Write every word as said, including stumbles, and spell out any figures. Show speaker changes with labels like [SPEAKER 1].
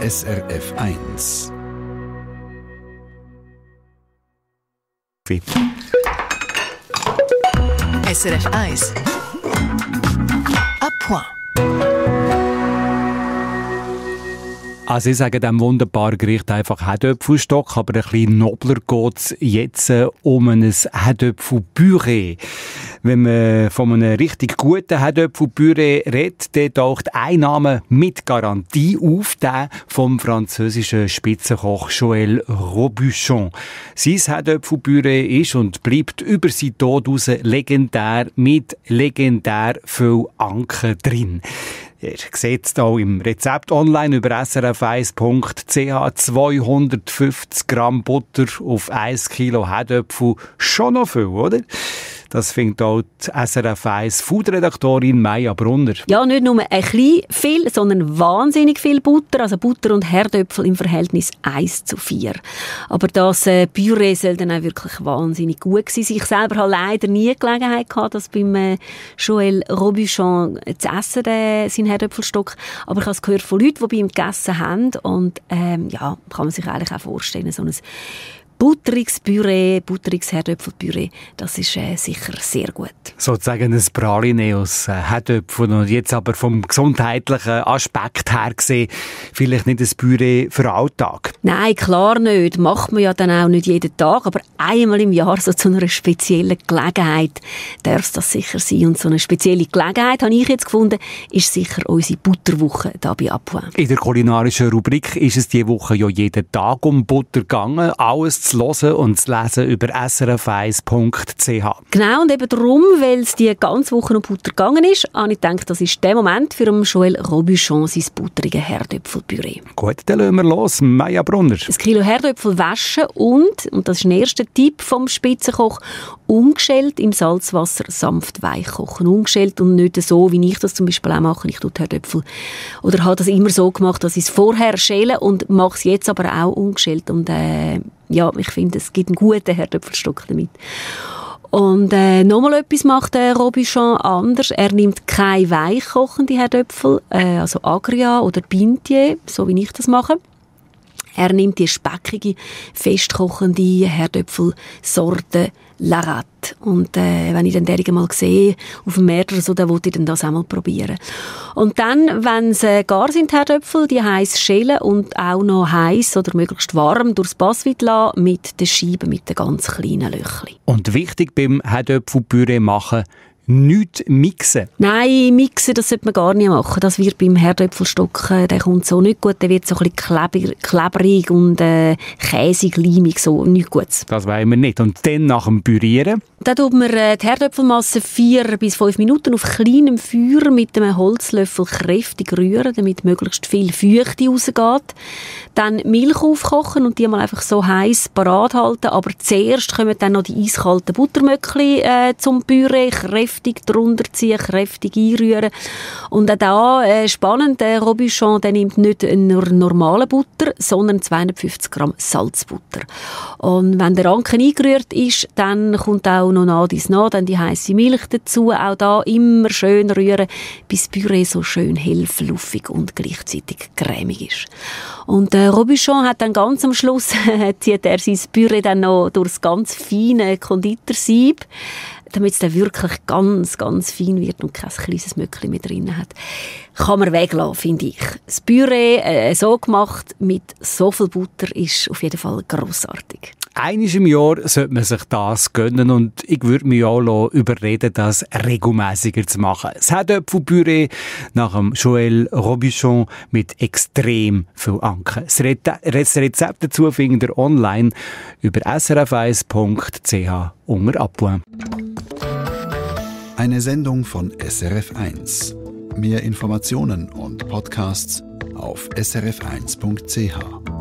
[SPEAKER 1] S R F eins.
[SPEAKER 2] S R F eins. À point.
[SPEAKER 3] Also ich sage dem wunderbaren Gericht einfach Herdöpfelstock, aber ein bisschen nobler geht es jetzt um ein Herdöpfelpüree. Wenn man von einem richtig guten Herdöpfelpüree redet, dann taucht ein Name mit Garantie auf, der vom französischen Spitzenkoch Joël Robuchon. Sein Herdöpfelpüree ist und bleibt über seinen Tod raus legendär, mit legendär viel Anken drin. Ihr seht es hier im Rezept online über s r f eins punkt c h. zweihundertfünfzig Gramm Butter auf ein Kilo Herdöpfel. Schon noch viel, oder? Das findet auch die S R F eins Food-Redaktorin Maja Brunner.
[SPEAKER 4] Ja, nicht nur ein bisschen viel, sondern wahnsinnig viel Butter. Also Butter und Herdöpfel im Verhältnis eins zu vier. Aber das äh, Püree soll dann auch wirklich wahnsinnig gut sein. Ich selber habe leider nie die Gelegenheit gehabt, das beim äh, Joël Robuchon zu essen, äh, seinen Herdöpfelstock. Aber ich habe es gehört von Leuten, die bei ihm gegessen haben. Und ähm, ja, kann man sich eigentlich auch vorstellen, so ein butteriges Püree, butteriges Herdöpfelpüree, das ist äh, sicher sehr gut.
[SPEAKER 3] Sozusagen ein Praline aus äh, Herdöpfeln und jetzt aber vom gesundheitlichen Aspekt her gesehen, vielleicht nicht ein Püree für den Alltag.
[SPEAKER 4] Nein, klar nicht. Macht man ja dann auch nicht jeden Tag, aber einmal im Jahr so zu einer speziellen Gelegenheit darf es das sicher sein. Und so eine spezielle Gelegenheit, habe ich jetzt gefunden, ist sicher unsere Butterwoche hier bei Apoint.
[SPEAKER 3] In der kulinarischen Rubrik ist es diese Woche ja jeden Tag um Butter gegangen, alles zu hören und zu lesen über s r f eins punkt c h.
[SPEAKER 4] Genau, und eben darum, weil es die ganze Woche um Butter gegangen ist, habe ich gedacht, das ist der Moment für Joël Robuchon sein butterige Herdöpfelpüree.
[SPEAKER 3] Gut, dann lassen wir los. Maja Brunner.
[SPEAKER 4] Ein Kilo Herdöpfel waschen und, und das ist der erste Tipp vom Spitzenkoch, ungeschält im Salzwasser sanft weich kochen. Ungeschält und nicht so, wie ich das zum Beispiel auch mache. Ich tue die Herdöpfel oder habe das immer so gemacht, dass ich es vorher schäle und mache es jetzt aber auch ungeschält. Und äh, ja, ich finde, es gibt einen guten Herdöpfelstock damit. Und äh, nochmal etwas macht der Robuchon anders. Er nimmt keine weichkochende Herdöpfel, äh, also Agria oder Pintier, so wie ich das mache. Er nimmt die speckige, festkochende Herdöpfelsorte Larat. Und äh, wenn ich dann derige mal sehe, auf dem Markt oder so, dann wollte ich dann das auch mal probieren. Und dann, wenn sie äh, gar sind, die Herdöpfel, die heiß schälen und auch noch heiß oder möglichst warm durchs Passwit lassen, mit den Scheiben, mit den ganz kleinen Löchli.
[SPEAKER 3] Und wichtig beim Herdöpfelpüree machen, nichts mixen.
[SPEAKER 4] Nein, mixen, das sollte man gar nicht machen. Das wird beim Herdöpfelstock, äh, der kommt so nicht gut. Der wird so ein bisschen klebrig, klebrig und äh, käsig, leimig, so nicht gut.
[SPEAKER 3] Das wollen wir nicht. Und dann nach dem Pürieren?
[SPEAKER 4] Dann tut man äh, die Herdöpfelmasse vier bis fünf Minuten auf kleinem Feuer mit einem Holzlöffel kräftig rühren, damit möglichst viel Feuchte rausgeht. Dann Milch aufkochen und die mal einfach so heiß parat halten. Aber zuerst kommen dann noch die eiskalten Buttermöckli äh, zum Püree, kräftig drunter ziehen, kräftig einrühren. Und auch da, äh, spannend, der Robuchon, der nimmt nicht nur normale Butter, sondern zweihundertfünfzig Gramm Salzbutter. Und wenn der Anken eingerührt ist, dann kommt auch noch nach dies nach, dann die heiße Milch dazu. Auch da immer schön rühren, bis das Püree so schön hell, fluffig und gleichzeitig cremig ist. Und der Robuchon hat dann ganz am Schluss zieht er sein Püree dann noch durch das ganz feine Konditorsieb, damit es dann wirklich ganz, ganz fein wird und kein kleines Mückchen mehr drin hat. Kann man weglassen, finde ich. Das Püree äh, so gemacht mit so viel Butter ist auf jeden Fall grossartig.
[SPEAKER 3] Einmal im Jahr sollte man sich das gönnen und ich würde mich auch überreden, das regelmäßiger zu machen. Das Herdöpfelpüree nach dem Joël Robuchon mit extrem viel Anken. Das Rezept dazu findet ihr online über s r f eins punkt c h unter Apoint.
[SPEAKER 1] Eine Sendung von S R F eins. Mehr Informationen und Podcasts auf s r f eins punkt c h.